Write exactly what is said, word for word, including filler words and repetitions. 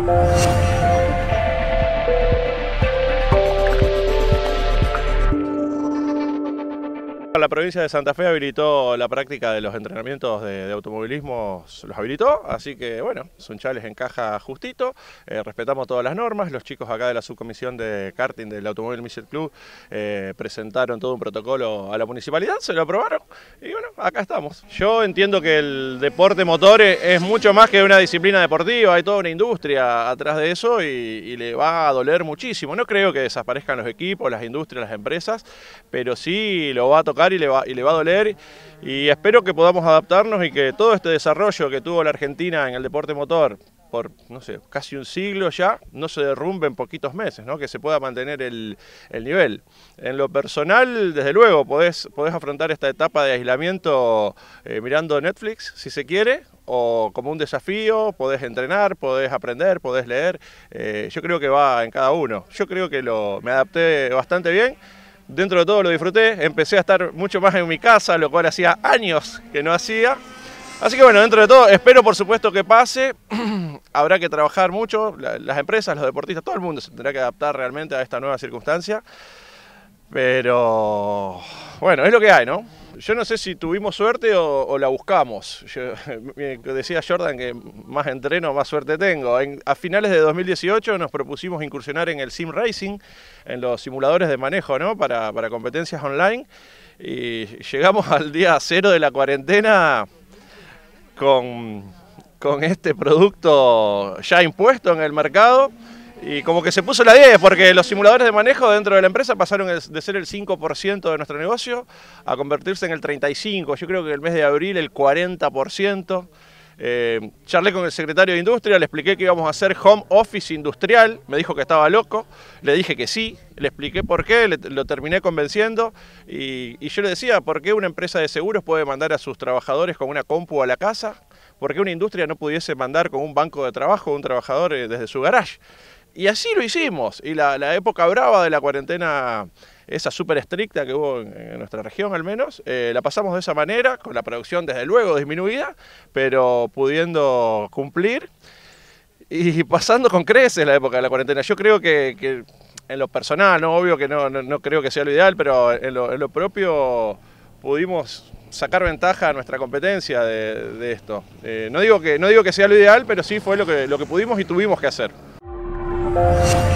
La provincia de Santa Fe habilitó la práctica de los entrenamientos de, de automovilismo, los habilitó, así que bueno, Sunchales encaja justito, eh, respetamos todas las normas, los chicos acá de la subcomisión de karting del Automóvil Michel Club eh, presentaron todo un protocolo a la municipalidad, se lo aprobaron y bueno, acá estamos. Yo entiendo que el deporte motor es mucho más que una disciplina deportiva, hay toda una industria atrás de eso y, y le va a doler muchísimo. No creo que desaparezcan los equipos, las industrias, las empresas, pero sí lo va a tocar y le va, y le va a doler y espero que podamos adaptarnos y que todo este desarrollo que tuvo la Argentina en el deporte motor por, no sé, casi un siglo ya, no se derrumbe en poquitos meses, ¿no? Que se pueda mantener el, el nivel. En lo personal, desde luego, podés, podés afrontar esta etapa de aislamiento eh, mirando Netflix, si se quiere, o como un desafío, podés entrenar, podés aprender, podés leer. Eh, yo creo que va en cada uno. Yo creo que lo, me adapté bastante bien. Dentro de todo lo disfruté, empecé a estar mucho más en mi casa, lo cual hacía años que no hacía. Así que bueno, dentro de todo, espero por supuesto que pase. Habrá que trabajar mucho, las empresas, los deportistas, todo el mundo se tendrá que adaptar realmente a esta nueva circunstancia. Pero bueno, es lo que hay, ¿no? Yo no sé si tuvimos suerte o, o la buscamos. Yo, decía Jordan que más entreno, más suerte tengo. En, a finales de dos mil dieciocho nos propusimos incursionar en el sim racing, en los simuladores de manejo, ¿no? para, para competencias online. Y llegamos al día cero de la cuarentena con, con este producto ya impuesto en el mercado. Y como que se puso la diez, porque los simuladores de manejo dentro de la empresa pasaron de ser el cinco por ciento de nuestro negocio a convertirse en el treinta y cinco por ciento, yo creo que el mes de abril el cuarenta por ciento. Eh, charlé con el secretario de Industria, le expliqué que íbamos a hacer home office industrial, me dijo que estaba loco, le dije que sí, le expliqué por qué, le, lo terminé convenciendo y, y yo le decía, ¿por qué una empresa de seguros puede mandar a sus trabajadores con una compu a la casa? ¿Por qué una industria no pudiese mandar con un banco de trabajo a un trabajador desde su garage? Y así lo hicimos, y la, la época brava de la cuarentena, esa súper estricta que hubo en, en nuestra región al menos, eh, la pasamos de esa manera, con la producción desde luego disminuida, pero pudiendo cumplir y pasando con creces la época de la cuarentena. Yo creo que, que en lo personal, no obvio que no, no, no creo que sea lo ideal, pero en lo, en lo propio pudimos sacar ventaja a nuestra competencia de, de esto. Eh, no digo que, no digo que sea lo ideal, pero sí fue lo que, lo que pudimos y tuvimos que hacer.